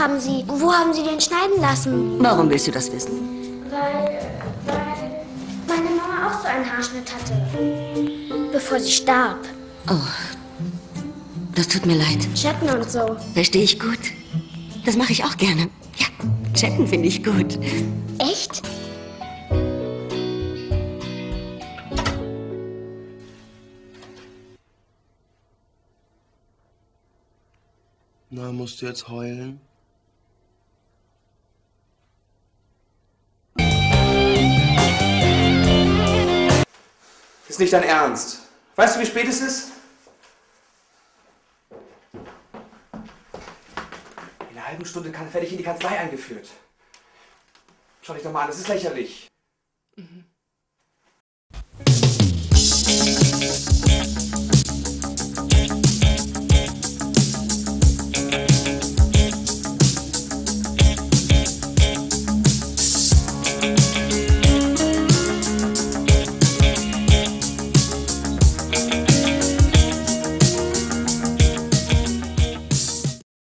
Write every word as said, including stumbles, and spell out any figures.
haben Sie, wo haben Sie den schneiden lassen? Warum willst du das wissen? Weil, weil meine Mama auch so einen Haarschnitt hatte, bevor sie starb. Oh, das tut mir leid. Chatten und so. Verstehe ich gut. Das mache ich auch gerne. Ja, chatten finde ich gut. Echt? Na, musst du jetzt heulen? Ist nicht dein Ernst. Weißt du, wie spät es ist? In einer halben Stunde kann, werde ich in die Kanzlei eingeführt. Schau dich doch mal an, das ist lächerlich.